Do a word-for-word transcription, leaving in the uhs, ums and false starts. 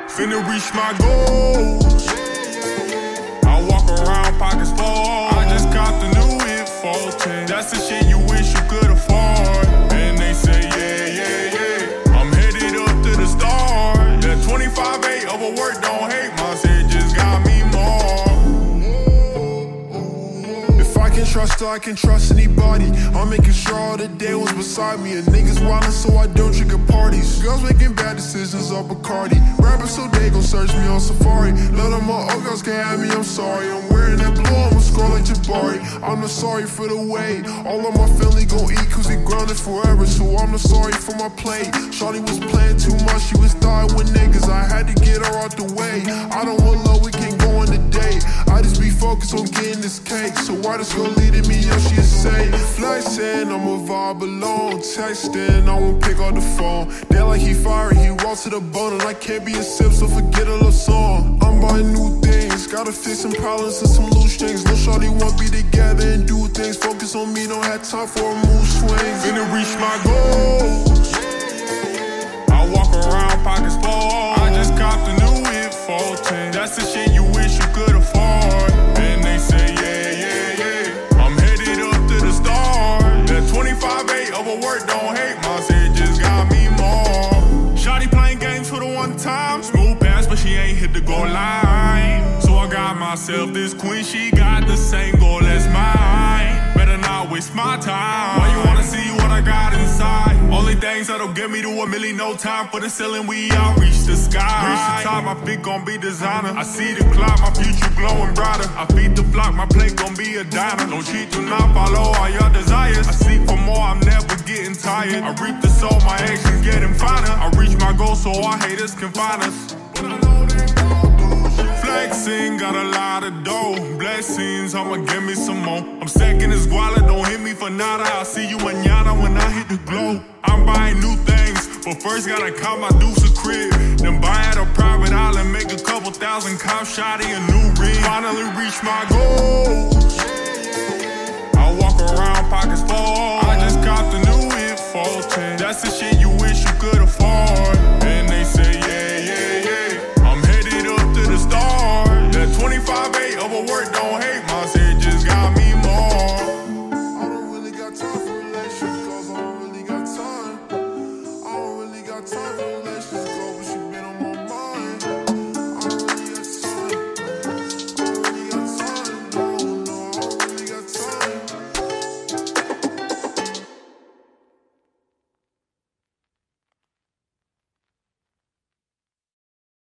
Finna reach my goals. I walk around pockets full. I just copped the new hit fourteen. That's the shit you wish you could afford. And they say yeah, yeah, yeah, I'm headed up to the stars. That twenty-five eight overwork, don't hate my shit, just got me more. If I can trust her, I can trust anybody. I'm making sure all the day was beside me. And niggas wildin' so I don't drink at parties. Girls making bad decisions off Bacardi. Rappers so they gon' search me on Safari. None of my old girls can have me, I'm sorry. I'm wearing that blue, I'ma score like Jabari. I'm not sorry for the way all of my family gon' eat, cause we grounded forever. So I'm not sorry for my plate. Shawty was playing too much, she was dying with niggas. I had to get her out the way. I don't want love, we can't go on a date. I just be focused on getting this cake. So why this girl leading me up, she say flexing, I'ma vibe alone. Texting, I won't pick up the phone. They like he fire, he walks to the bone. And I can't be a sip, so forget a little song. I'm buying new things, gotta fix some problems and some loose strings. No shawty want be together and do things. Focus on me, don't have time for a mood swing. Finna reach my goals. I walk around pockets full. I just copped a new hit fourteen. That's the shit you wish you could afford. And they say yeah, yeah, yeah, I'm headed up to the stars. That twenty-five eight overwork, don't hate my shit, just got me more. Shawty playing games for the one time. Smooth pass, but she ain't hit the goal line. So I got myself this queen, she got the same goal as mine. Better not waste my time. Why you wanna see what I got inside? Only things that'll get me to a million, no time for the ceiling, we out, reach the sky. Reach the top, my feet gon' be designer. I see the clock, my future glowing brighter. I feed the flock, my plate gon' be a diner. Don't cheat, do not follow all your desires. I seek for more, I'm never getting tired. I reap the soul, my actions getting finer. I reach my goal so our haters can find us. But I know they gon' bullshit. Flexing, got a lot of dough. Blessings, I'ma give me some more. I'm stacking this guala, don't hit me for nada. I'll see you mañana when I hit the glow. I'm buying new things, but first gotta cop my deuce a crib. Then buy at a private island, make a couple thousand, cop shotty a new ring. Finally reach my goals. I walk around pockets full. I just copped a new hit fourteen. That's the shit